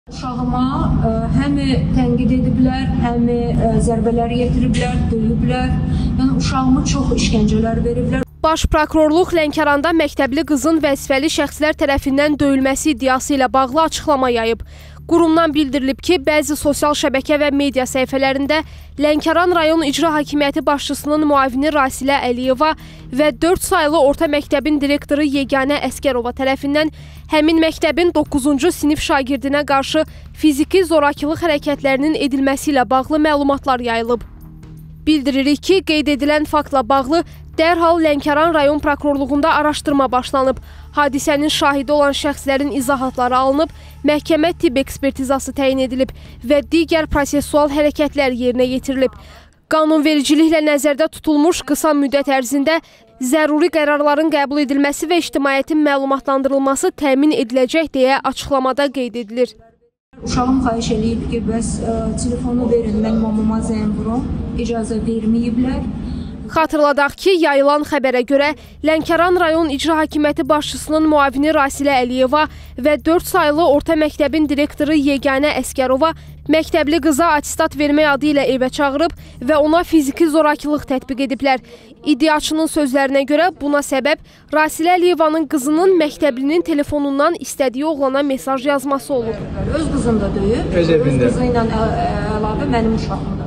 Uşağıma həm tənqid ediblər, həm zərbələr yetiriblər, döyüblər. Yəni uşağıma çox işgəncələr veriblər. Baş Prokurorluq Lənkəranda məktəbli qızın vəzifəli şəxslər tərəfindən döyülməsi iddiası ilə bağlı açıqlama yayıb. Qurumdan bildirilib ki, bəzi sosial şəbəkə və media səhifələrində Lənkəran rayon İcra Hakimiyyəti başçısının müavini Rasilə Əliyeva və 4 saylı orta məktəbin direktoru Yeganə Əskərova tərəfindən həmin məktəbin 9-cu sinif şagirdinə qarşı fiziki zorakılıq hərəkətlərinin edilməsi ilə bağlı məlumatlar yayılıb. Bildiririk ki, qeyd edilən faktla bağlı dərhal Lənkəran rayon prokurorluğunda araşdırma başlanıb. Hadisənin şahidi olan şəxslərin izahatları alınıb, məhkəmə tibb ekspertizası təyin edilib və digər prosessual hərəkətlər yerinə yetirilib. Qanunvericiliklə nəzərdə tutulmuş qısa müddət ərzində zəruri qərarların qəbul edilməsi və ictimaiyyətin məlumatlandırılması təmin ediləcək deyə açıqlamada qeyd edilir. Uşağım xahiş eləyib ki, bəs telefonu verin, mən mamama zəng vurum, icazə verməyiblər. Xatırladaq ki, yayılan xəbərə görə Lənkəran rayon İcra Hakimiyyəti başçısının müavini Rasilə Əliyeva və 4 saylı orta məktəbin direktoru Yeganə Əskərova məktəbli qıza attestat vermək adı ilə evə çağırıb və ona fiziki zorakılıq tətbiq ediblər. İddiaçının sözlərinə görə buna səbəb Rasilə Əliyevanın qızının məktəblinin telefonundan istədiyi oğlana mesaj yazması olub. Öz qızını da döyüb, öz qızı ilə əlavə mənim uşağımı da.